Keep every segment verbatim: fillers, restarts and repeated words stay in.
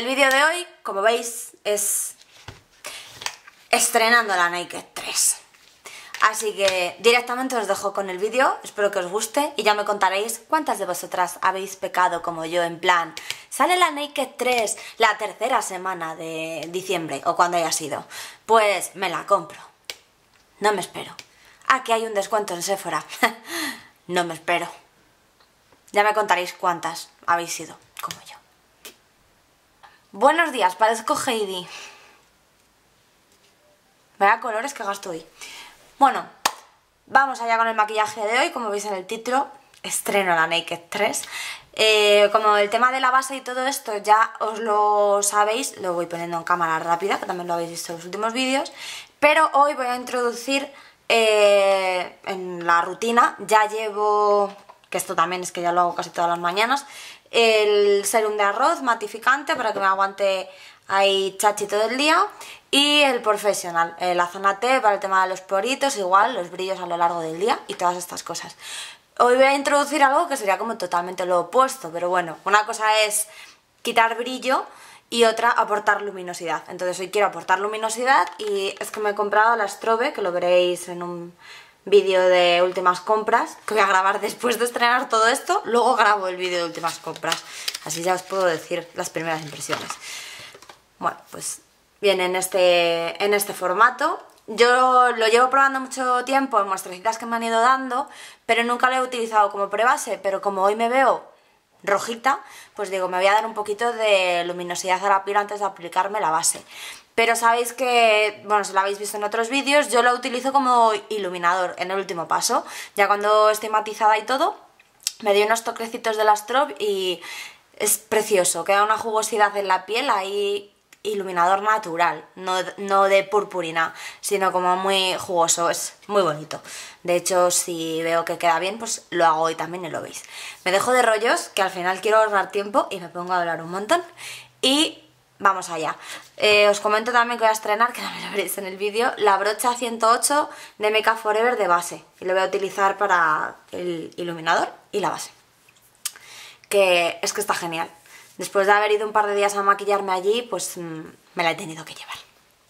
el vídeo de hoy, como veis, es estrenando la Naked tres. Así que directamente os dejo con el vídeo, espero que os guste y ya me contaréis cuántas de vosotras habéis pecado como yo, en plan, sale la Naked tres la tercera semana de diciembre o cuando haya sido, pues me la compro, no me espero. Ah, que hay un descuento en Sephora, no me espero. Ya me contaréis cuántas habéis sido como yo. Buenos días, parezco Heidi. Vaya colores que gasto hoy. Bueno, vamos allá con el maquillaje de hoy. Como veis en el título, estreno la Naked tres. Eh, como el tema de la base y todo esto ya os lo sabéis, lo voy poniendo en cámara rápida, que también lo habéis visto en los últimos vídeos. Pero hoy voy a introducir eh, en la rutina, ya llevo, que esto también es que ya lo hago casi todas las mañanas, el serum de arroz matificante para que me aguante ahí chachi todo el día, y el Professional, eh, la zona T para el tema de los poritos, igual los brillos a lo largo del día y todas estas cosas. Hoy voy a introducir algo que sería como totalmente lo opuesto, pero bueno, una cosa es quitar brillo y otra aportar luminosidad. Entonces hoy quiero aportar luminosidad y es que me he comprado la Strobe, que lo veréis en un vídeo de últimas compras que voy a grabar después de estrenar todo esto. Luego grabo el vídeo de últimas compras, así ya os puedo decir las primeras impresiones. Bueno, pues viene en este, en este formato. Yo lo llevo probando mucho tiempo en muestrecitas que me han ido dando, pero nunca lo he utilizado como prebase. Pero como hoy me veo rojita, pues digo, me voy a dar un poquito de luminosidad a la piel antes de aplicarme la base. Pero sabéis que, bueno, si lo habéis visto en otros vídeos, yo lo utilizo como iluminador en el último paso. Ya cuando estoy matizada y todo, me doy unos toquecitos de la Strobe y es precioso. Queda una jugosidad en la piel ahí, iluminador natural, no, no de purpurina, sino como muy jugoso, es muy bonito. De hecho, si veo que queda bien, pues lo hago hoy también y lo veis. Me dejo de rollos, que al final quiero ahorrar tiempo y me pongo a hablar un montón. Y vamos allá. Eh, os comento también que voy a estrenar, que también lo veréis en el vídeo, la brocha ciento ocho de Make Up For Ever de base. Y lo voy a utilizar para el iluminador y la base. Que es que está genial. Después de haber ido un par de días a maquillarme allí, pues mmm, me la he tenido que llevar.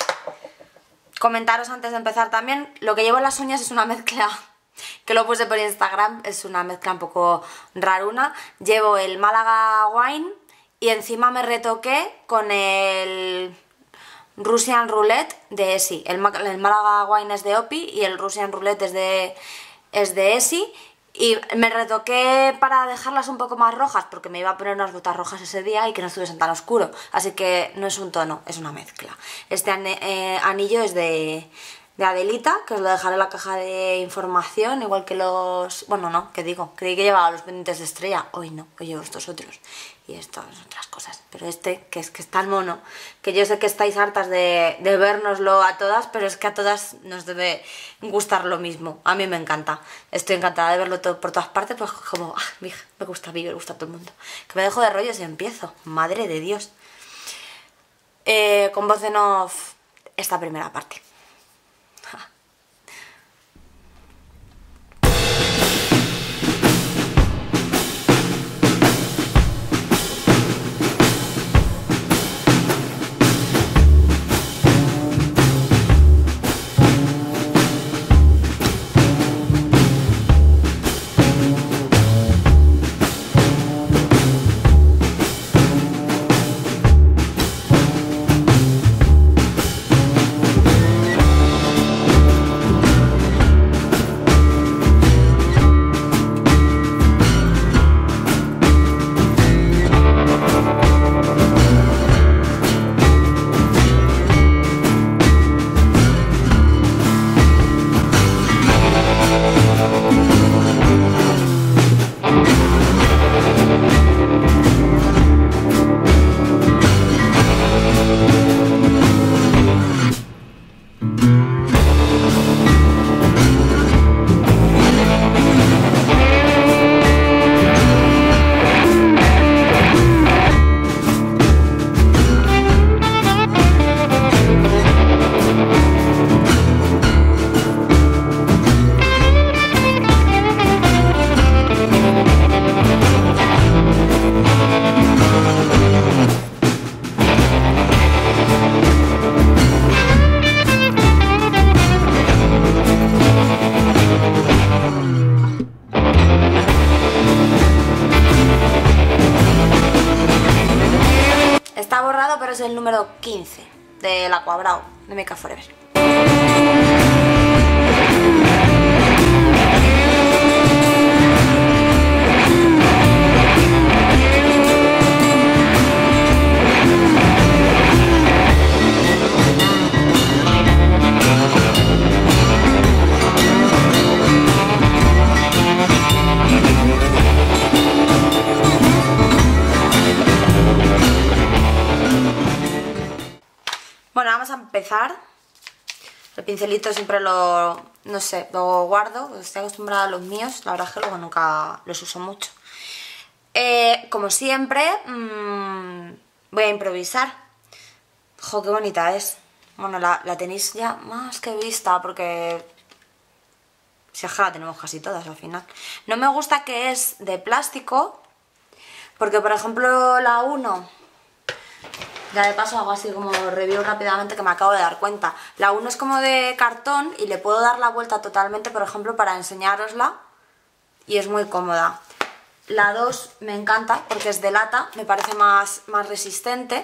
Comentaros antes de empezar también, lo que llevo en las uñas es una mezcla, que lo puse por Instagram, es una mezcla un poco raruna. Llevo el Málaga Wine y encima me retoqué con el Russian Roulette de Essie. El, el Málaga Wine es de Opi y el Russian Roulette es de, es de Essie. Y me retoqué para dejarlas un poco más rojas, porque me iba a poner unas botas rojas ese día y que no estuviesen tan oscuro. Así que no es un tono, es una mezcla. Este eh, anillo es de, de Adelita, que os lo dejaré en la caja de información, igual que los... Bueno, no, ¿qué digo? Creí que llevaba los pendientes de estrella. Hoy no, hoy llevo estos otros. Y estas otras cosas. Pero este, que es que es tan mono, que yo sé que estáis hartas de, de vernoslo a todas, pero es que a todas nos debe gustar lo mismo. A mí me encanta. Estoy encantada de verlo todo por todas partes, pues como, ah, me gusta a mí, me gusta a todo el mundo. Que me dejo de rollos y empiezo. Madre de Dios. Eh, con voz en off esta primera parte. quince del Aquabrow de Make Up For Ever. Bueno, vamos a empezar. El pincelito siempre lo, no sé, lo guardo, estoy acostumbrada a los míos, la verdad es que luego nunca los uso mucho. Eh, como siempre, mmm, voy a improvisar. ¡Jo, qué bonita es! Bueno, la, la tenéis ya más que vista porque si es que la tenemos casi todas al final. No me gusta que es de plástico porque, por ejemplo, la uno... Ya de paso hago así como review rápidamente que me acabo de dar cuenta. La uno es como de cartón y le puedo dar la vuelta totalmente, por ejemplo, para enseñárosla. Y es muy cómoda. La dos me encanta porque es de lata, me parece más, más resistente.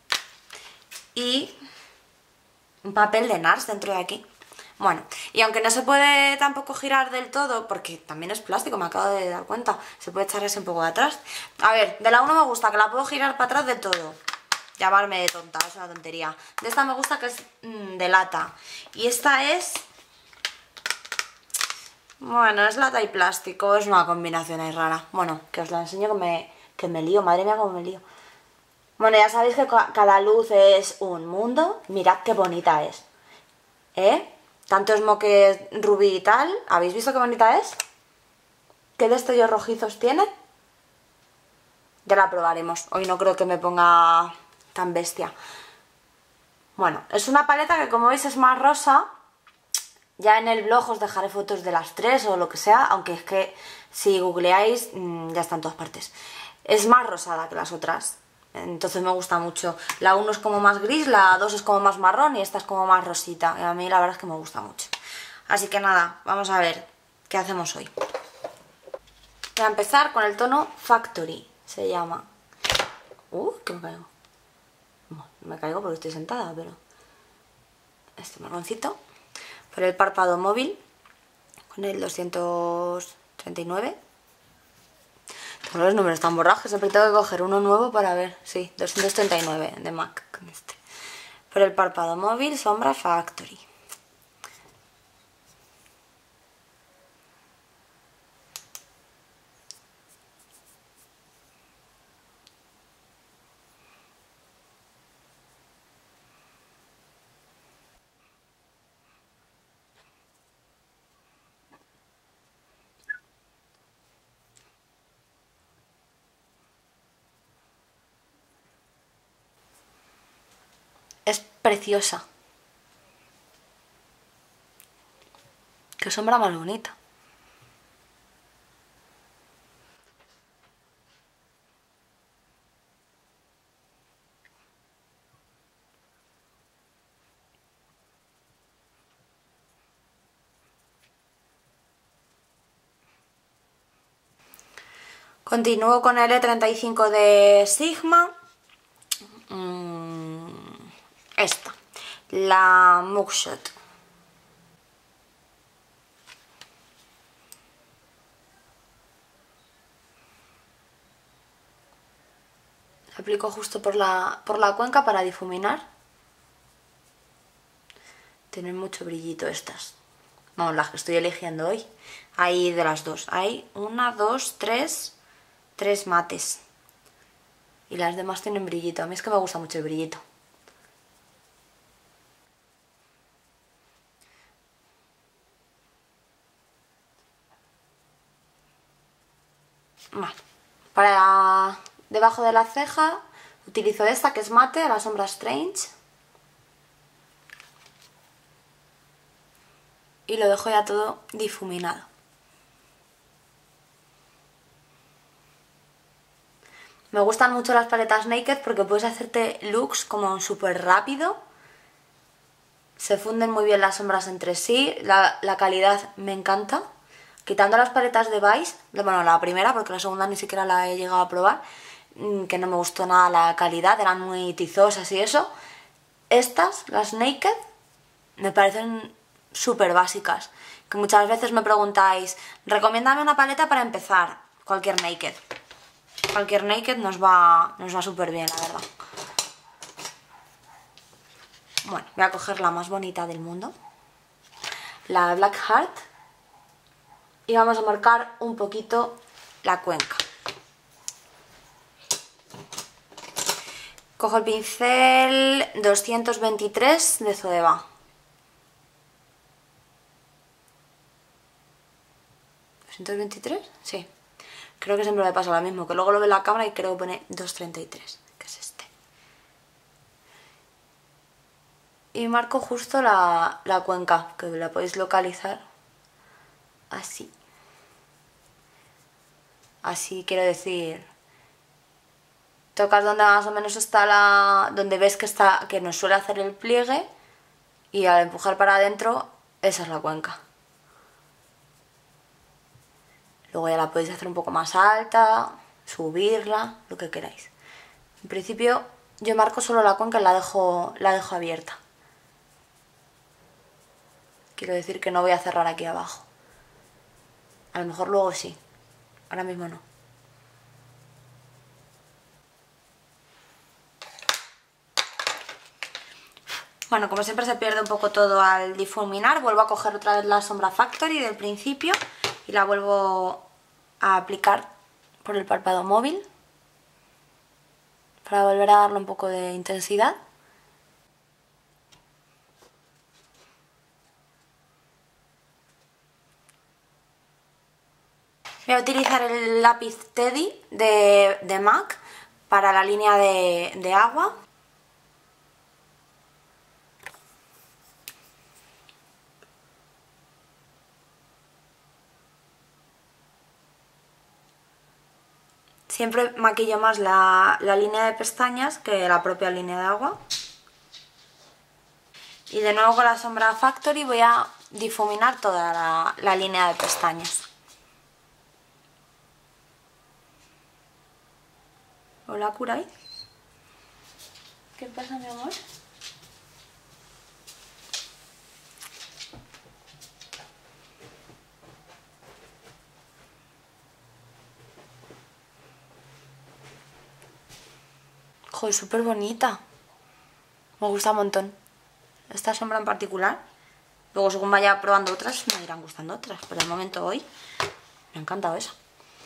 Y un papel de NARS dentro de aquí. Bueno, y aunque no se puede tampoco girar del todo, porque también es plástico, me acabo de dar cuenta, se puede echar así un poco de atrás. A ver, de la uno me gusta que la puedo girar para atrás del todo. Llamarme de tonta, es una tontería. De esta me gusta que es mmm, de lata. Y esta es... Bueno, es lata y plástico, es una combinación ahí rara. Bueno, que os la enseño que me, que me lío, madre mía cómo me lío. Bueno, ya sabéis que cada luz es un mundo. Mirad qué bonita es. ¿Eh? Tanto esmoque rubí y tal. ¿Habéis visto qué bonita es? ¿Qué destellos rojizos tiene? Ya la probaremos. Hoy no creo que me ponga... tan bestia. Bueno, es una paleta que como veis es más rosa. Ya en el blog os dejaré fotos de las tres o lo que sea, aunque es que si googleáis ya está en todas partes. Es más rosada que las otras, entonces me gusta mucho. La uno es como más gris, la dos es como más marrón y esta es como más rosita. Y a mí la verdad es que me gusta mucho. Así que nada, vamos a ver qué hacemos hoy. Voy a empezar con el tono Factory, se llama. Uh, que me caigo. Bueno, me caigo porque estoy sentada, pero... Este marroncito. Por el párpado móvil. Con el doscientos treinta y nueve. Tengo los números tan borrados que siempre tengo que coger uno nuevo para ver. Sí, doscientos treinta y nueve de MAC con este. Por el párpado móvil, sombra Factory. Es preciosa. Qué sombra más bonita. Continúo con el E treinta y cinco de Sigma. Esta, la Mugshot. La aplico justo por la, por la cuenca para difuminar. Tienen mucho brillito estas. Vamos, las que estoy eligiendo hoy. Hay de las dos. Hay una, dos, tres, tres mates. Y las demás tienen brillito. A mí es que me gusta mucho el brillito. Vale. Para debajo de la ceja utilizo esta que es mate, la sombra Strange. Y lo dejo ya todo difuminado. Me gustan mucho las paletas Naked porque puedes hacerte looks como súper rápido. Se funden muy bien las sombras entre sí, la, la calidad me encanta. Quitando las paletas de Vice, bueno, la primera porque la segunda ni siquiera la he llegado a probar, que no me gustó nada la calidad, eran muy tizosas y eso. estas, las Naked, me parecen súper básicas. Que muchas veces me preguntáis, recomiéndame una paleta para empezar. Cualquier Naked. Cualquier Naked nos va, nos va súper bien, la verdad. Bueno, voy a coger la más bonita del mundo. La Black Heart. Y vamos a marcar un poquito la cuenca. Cojo el pincel doscientos veintitrés de Zoeva. ¿doscientos veintitrés? Sí. Creo que siempre me pasa lo mismo, que luego lo ve en la cámara y creo que pone doscientos treinta y tres, que es este. Y marco justo la, la cuenca, que la podéis localizar así. Así quiero decir, tocas donde más o menos está la... donde ves que está, que nos suele hacer el pliegue, y al empujar para adentro, esa es la cuenca. Luego ya la podéis hacer un poco más alta, subirla, lo que queráis. En principio yo marco solo la cuenca y la dejo, la dejo abierta. Quiero decir que no voy a cerrar aquí abajo. A lo mejor luego sí, ahora mismo no. Bueno, como siempre se pierde un poco todo al difuminar, vuelvo a coger otra vez la sombra Factory del principio y la vuelvo a aplicar por el párpado móvil para volver a darle un poco de intensidad. Voy a utilizar el lápiz Teddy de, de MAC para la línea de, de agua. Siempre maquillo más la, la línea de pestañas que la propia línea de agua. Y de nuevo con la sombra Factory voy a difuminar toda la, la línea de pestañas. Hola, Kurai. ¿Qué pasa, mi amor? Joder, súper bonita. Me gusta un montón. Esta sombra en particular. Luego según vaya probando otras me irán gustando otras. Pero de momento hoy me ha encantado esa.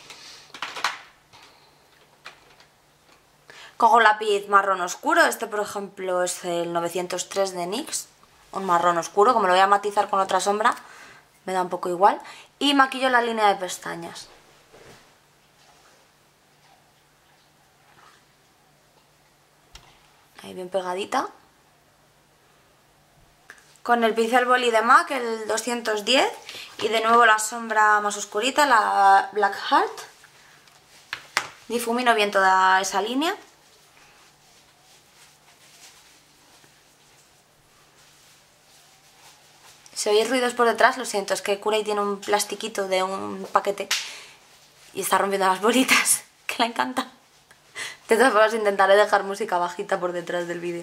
Cojo lápiz marrón oscuro. Este por ejemplo es el novecientos tres de NYX. Un marrón oscuro. Como lo voy a matizar con otra sombra, me da un poco igual. Y maquillo la línea de pestañas. Ahí bien pegadita. Con el pincel boli de MAC, el doscientos diez, y de nuevo la sombra más oscurita, la Black Heart. Difumino bien toda esa línea. Si oís ruidos por detrás, lo siento, es que Kurai tiene un plastiquito de un paquete y está rompiendo las bolitas, que le encanta. De todas formas intentaré dejar música bajita por detrás del vídeo.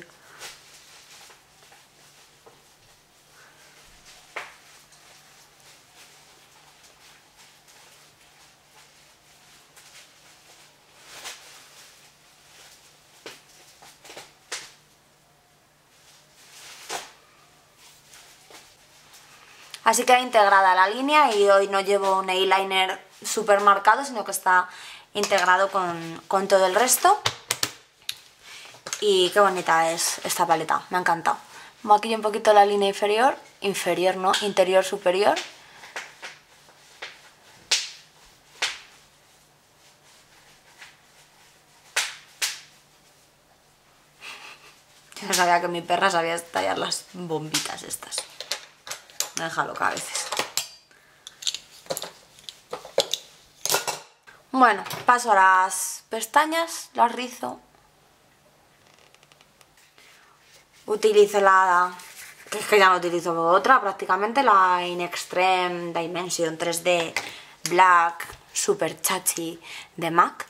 Así queda integrada la línea y hoy no llevo un eyeliner súper marcado, sino que está integrado con, con todo el resto. Y qué bonita es esta paleta, me ha encantado. Maquillo un poquito la línea inferior, inferior no, interior superior. Yo no sabía que mi perra sabía tallar las bombitas estas. Me deja loca a veces. Bueno, paso a las pestañas, las rizo. Utilizo la... que es que ya no utilizo otra, prácticamente la In Extreme Dimension tres D Black Super Chachi de MAC.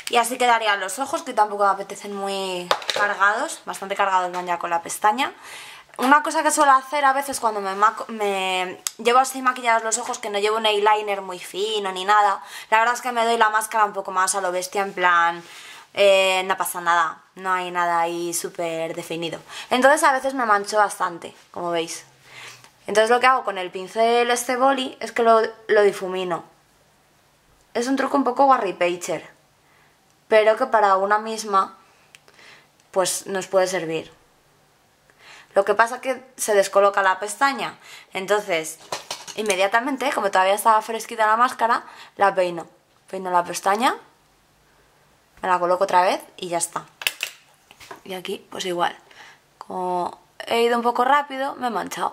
Y así quedarían los ojos, que tampoco me apetecen muy cargados, bastante cargados van ya con la pestaña. Una cosa que suelo hacer a veces cuando me, me llevo así maquillados los ojos, que no llevo un eyeliner muy fino ni nada, la verdad es que me doy la máscara un poco más a lo bestia, en plan, eh, no pasa nada, no hay nada ahí súper definido. Entonces a veces me mancho bastante, como veis. Entonces lo que hago con el pincel este boli es que lo, lo difumino. Es un truco un poco Warry Pager, pero que para una misma pues nos puede servir. Lo que pasa es que se descoloca la pestaña, entonces inmediatamente, como todavía estaba fresquita la máscara, la peino. Peino la pestaña, me la coloco otra vez y ya está. Y aquí pues igual, como he ido un poco rápido, me he manchado.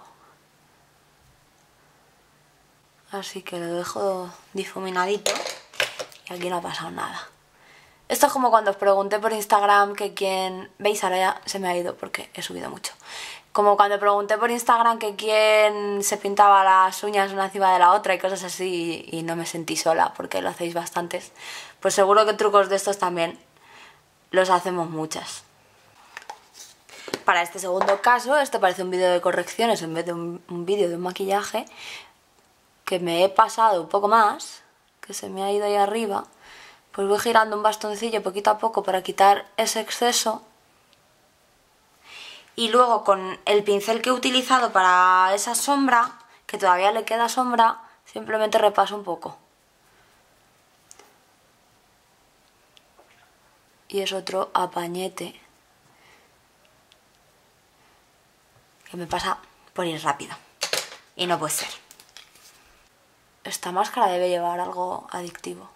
Así que lo dejo difuminadito y aquí no ha pasado nada. Esto es como cuando os pregunté por Instagram que quién... ¿Veis? Ahora ya se me ha ido porque he subido mucho. Como cuando pregunté por Instagram que quién se pintaba las uñas una encima de la otra y cosas así, y no me sentí sola porque lo hacéis bastantes. Pues seguro que trucos de estos también los hacemos muchas. Para este segundo caso, este parece un vídeo de correcciones en vez de un, un vídeo de un maquillaje, que me he pasado un poco más, que se me ha ido ahí arriba. Pues voy girando un bastoncillo poquito a poco para quitar ese exceso. Y luego con el pincel que he utilizado para esa sombra, que todavía le queda sombra, simplemente repaso un poco. Y es otro apañete que me pasa por ir rápido. Y no puede ser. Esta máscara debe llevar algo adictivo.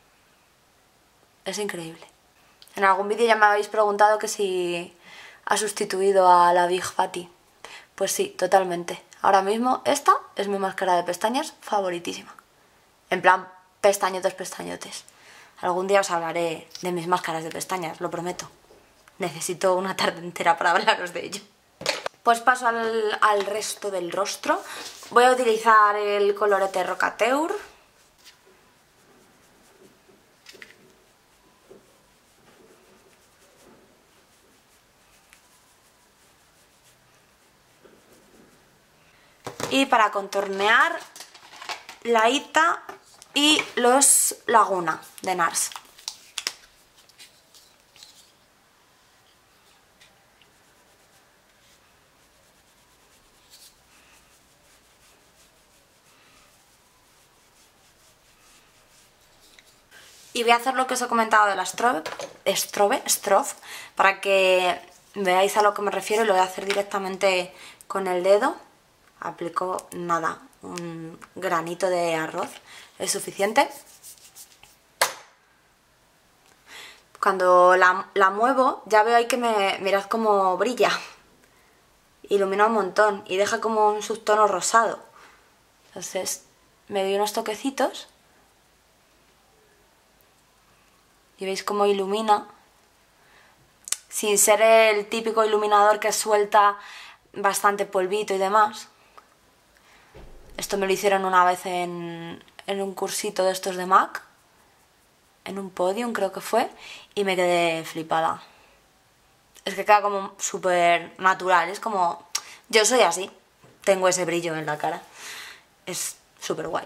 Es increíble. En algún vídeo ya me habéis preguntado que si ha sustituido a la Big Fatty. Pues sí, totalmente. Ahora mismo esta es mi máscara de pestañas favoritísima. En plan, pestañotes, pestañotes. Algún día os hablaré de mis máscaras de pestañas, lo prometo. Necesito una tarde entera para hablaros de ello. Pues paso al, al resto del rostro. Voy a utilizar el colorete Rocateur. Y para contornear, la Ita y los Laguna de NARS. Y voy a hacer lo que os he comentado de la strobe, strobe, strobe, para que veáis a lo que me refiero, y lo voy a hacer directamente con el dedo. Aplico nada, un granito de arroz, es suficiente. Cuando la, la muevo ya veo ahí que me, mirad cómo brilla, ilumina un montón y deja como un subtono rosado. Entonces me doy unos toquecitos y veis cómo ilumina, sin ser el típico iluminador que suelta bastante polvito y demás. Esto me lo hicieron una vez en, en un cursito de estos de MAC, en un podium creo que fue, y me quedé flipada. Es que queda como súper natural, es como... Yo soy así, tengo ese brillo en la cara, es súper guay.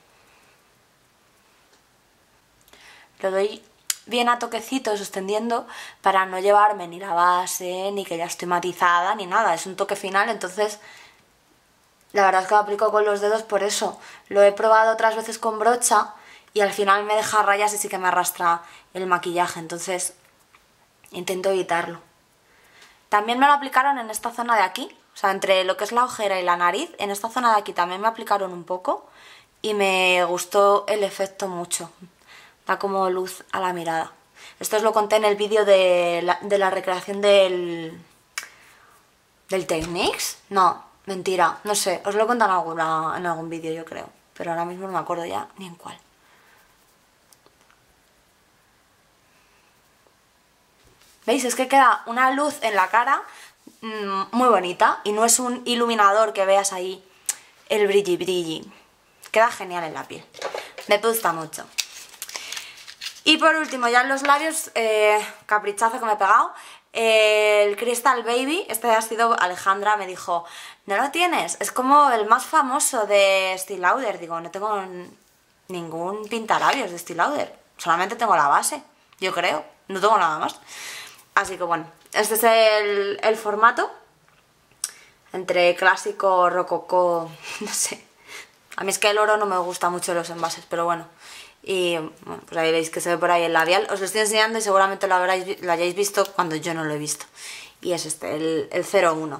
Lo doy bien a toquecitos, extendiendo, para no llevarme ni la base, ni que ya estoy matizada, ni nada, es un toque final, entonces... La verdad es que lo aplico con los dedos por eso. Lo he probado otras veces con brocha y al final me deja rayas y sí que me arrastra el maquillaje. Entonces intento evitarlo. También me lo aplicaron en esta zona de aquí. O sea, entre lo que es la ojera y la nariz. En esta zona de aquí también me aplicaron un poco. Y me gustó el efecto mucho. Da como luz a la mirada. Esto os lo conté en el vídeo de la, de la recreación del... ¿Del Techniques? No. Mentira, no sé, os lo he contado en, alguna, en algún vídeo yo creo, pero ahora mismo no me acuerdo ya ni en cuál. ¿Veis? Es que queda una luz en la cara mmm, muy bonita y no es un iluminador que veas ahí el brilli brilli. Queda genial en la piel, me gusta mucho. Y por último, ya en los labios, eh, caprichazo que me he pegado, eh, el Crystal Baby. Este ha sido Alejandra, me dijo, ¿no lo tienes? Es como el más famoso de Estée Lauder. Digo, no tengo ningún pintalabios de Estée Lauder, solamente tengo la base, yo creo, no tengo nada más. Así que bueno, este es el, el formato, entre clásico, rococó, no sé. A mí es que el oro no me gusta mucho los envases, pero bueno. Y bueno, pues ahí veis que se ve por ahí el labial. Os lo estoy enseñando y seguramente lo, habráis, lo hayáis visto cuando yo no lo he visto. Y es este, el, el cero uno.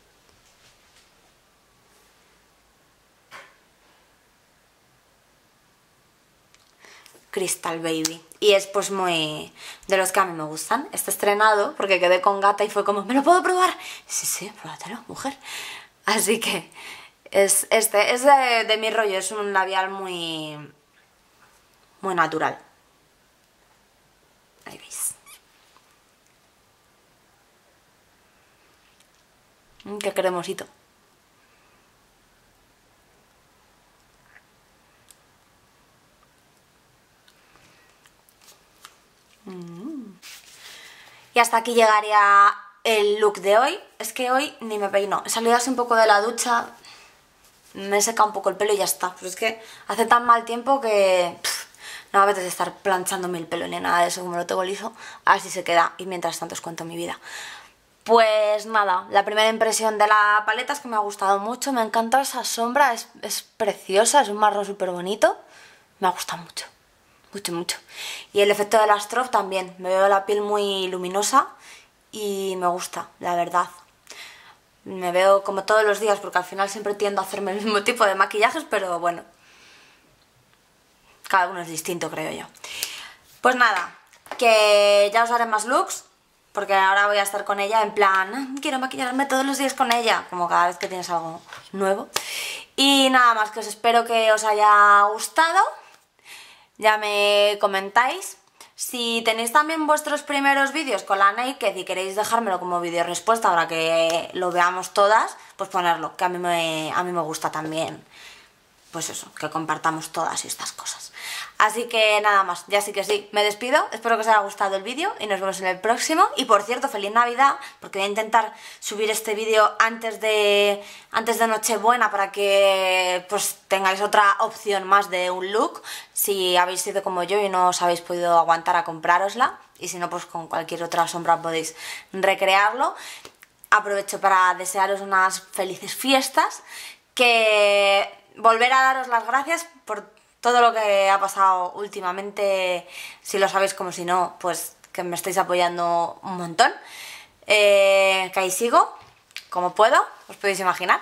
Crystal Baby. Y es pues muy... de los que a mí me gustan. Está estrenado porque quedé con Gata y fue como, ¿me lo puedo probar? Sí, sí, pruébatelo, mujer. Así que es este, es de, de mi rollo, es un labial muy... muy natural. Ahí veis. Mm, qué cremosito. Mm. Y hasta aquí llegaría el look de hoy. Es que hoy ni me peino. He salido así un poco de la ducha, me he secado un poco el pelo y ya está. Pero es que hace tan mal tiempo que... Pff, no me apetece estar planchándome el pelo ni nada de eso, como lo tengo liso. Así se queda y mientras tanto os cuento mi vida. Pues nada, la primera impresión de la paleta es que me ha gustado mucho. Me encanta esa sombra, es, es preciosa, es un marrón súper bonito. Me ha gustado mucho, mucho, mucho. Y el efecto de la strobe también. Me veo la piel muy luminosa y me gusta, la verdad. Me veo como todos los días porque al final siempre tiendo a hacerme el mismo tipo de maquillajes, pero bueno, cada uno es distinto, creo yo. Pues nada, que ya os haré más looks, porque ahora voy a estar con ella en plan, quiero maquillarme todos los días con ella, como cada vez que tienes algo nuevo. Y nada más, que os espero que os haya gustado, ya me comentáis. Si tenéis también vuestros primeros vídeos con la Naked y queréis dejármelo como vídeo respuesta para que lo veamos todas, pues ponerlo, que a mí me, a mí me gusta también, pues eso, que compartamos todas estas cosas. Así que nada más, ya sí que sí, me despido, espero que os haya gustado el vídeo y nos vemos en el próximo. Y por cierto, feliz Navidad, porque voy a intentar subir este vídeo antes de, antes de Nochebuena para que pues tengáis otra opción más de un look, si habéis sido como yo y no os habéis podido aguantar a comprárosla, y si no, pues con cualquier otra sombra podéis recrearlo. Aprovecho para desearos unas felices fiestas, que volver a daros las gracias por todo lo que ha pasado últimamente, si lo sabéis como si no, pues que me estáis apoyando un montón, eh, que ahí sigo, como puedo, os podéis imaginar.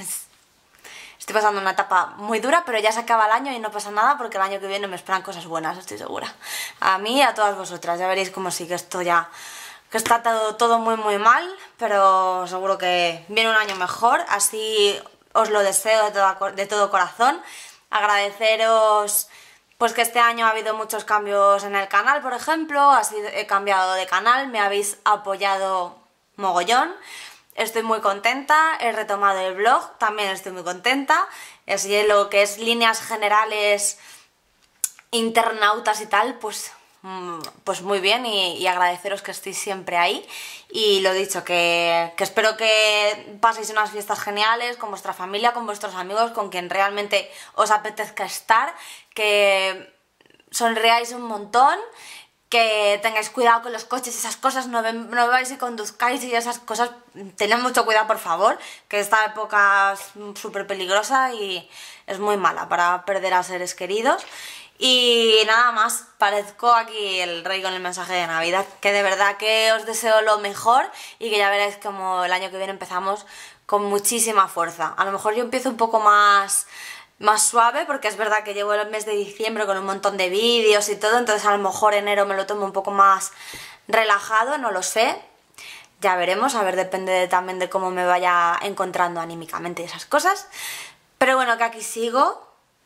Estoy pasando una etapa muy dura, pero ya se acaba el año y no pasa nada porque el año que viene me esperan cosas buenas, estoy segura. A mí y a todas vosotras, ya veréis como sí que esto ya... que está todo, todo muy muy mal, pero seguro que viene un año mejor, así os lo deseo de todo, de todo corazón. Agradeceros pues que este año ha habido muchos cambios en el canal, por ejemplo, así he cambiado de canal, me habéis apoyado mogollón, estoy muy contenta, he retomado el blog, también estoy muy contenta, así lo que es líneas generales, internautas y tal, pues... pues muy bien, y, y agradeceros que estéis siempre ahí. Y lo dicho, que, que espero que paséis unas fiestas geniales con vuestra familia, con vuestros amigos, con quien realmente os apetezca estar, que sonreáis un montón, que tengáis cuidado con los coches y esas cosas, no, ven, no vais y conduzcáis y esas cosas, tened mucho cuidado por favor, que esta época es súper peligrosa y es muy mala para perder a seres queridos. Y nada más, parezco aquí el rey con el mensaje de Navidad, que de verdad que os deseo lo mejor y que ya veréis como el año que viene empezamos con muchísima fuerza. A lo mejor yo empiezo un poco más, más suave, porque es verdad que llevo el mes de diciembre con un montón de vídeos y todo, entonces a lo mejor enero me lo tomo un poco más relajado, no lo sé. Ya veremos, a ver, depende de, también de cómo me vaya encontrando anímicamente y esas cosas. Pero bueno, que aquí sigo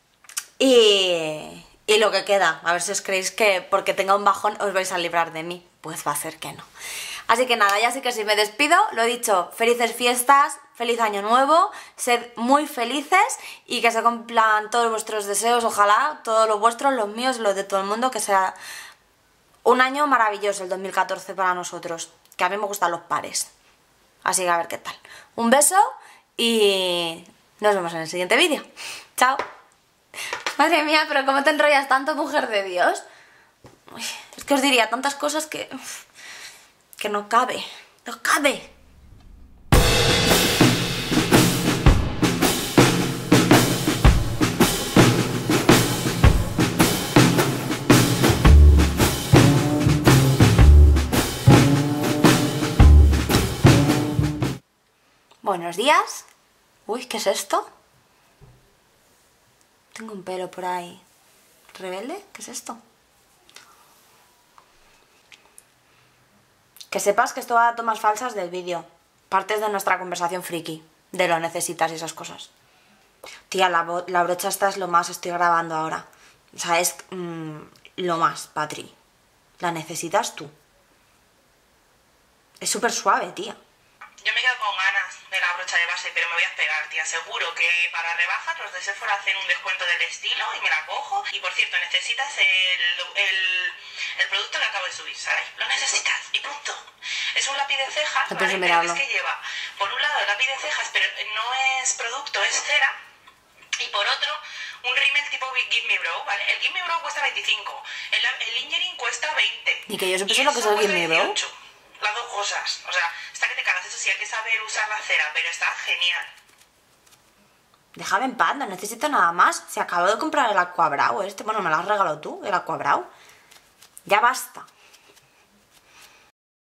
y... y lo que queda, a ver si os creéis que porque tenga un bajón os vais a librar de mí, pues va a ser que no. Así que nada, ya sí que sí me despido, lo dicho, felices fiestas, feliz año nuevo, sed muy felices y que se cumplan todos vuestros deseos, ojalá, todos los vuestros, los míos, los de todo el mundo, que sea un año maravilloso el dos mil catorce para nosotros, que a mí me gustan los pares. Así que a ver qué tal. Un beso y nos vemos en el siguiente vídeo. Chao. Madre mía, pero ¿cómo te enrollas tanto, mujer de Dios? Uy, es que os diría tantas cosas que... que no cabe. ¡No cabe! Buenos días. Uy, ¿qué es esto? Tengo un pelo por ahí. ¿Rebelde? ¿Qué es esto? Que sepas que esto va a tomas falsas del vídeo. Partes de nuestra conversación friki. De lo necesitas y esas cosas. Tía, la, la brocha esta es lo más, estoy grabando ahora. O sea, es mmm, lo más, Patri. La necesitas tú. Es súper suave, tía. Yo me quedo con ganas de la brocha de base, pero me voy a esperar, tía. Seguro que para rebajas los de Sephora hacen un descuento del estilo y me la cojo. Y por cierto, necesitas el, el, el producto que acabo de subir, ¿sabes? Lo necesitas y punto. Es un lápiz de cejas, No ¿vale? pero es que lleva, por un lado, el lápiz de cejas, pero no es producto, es cera. Y por otro, un rímel tipo Give Me Brow, ¿vale? El Give Me Brow cuesta veinticinco, el, el Lingering cuesta veinte. Y que yo siempre sé lo que es el Give Me Brow. Las dos cosas, o sea, está que te cagas, eso sí, hay que saber usar la cera, pero está genial. Déjame en paz, no necesito nada más. Se acabó de comprar el Aquabrow este, bueno, me lo has regalado tú, el Aquabrow. Ya basta.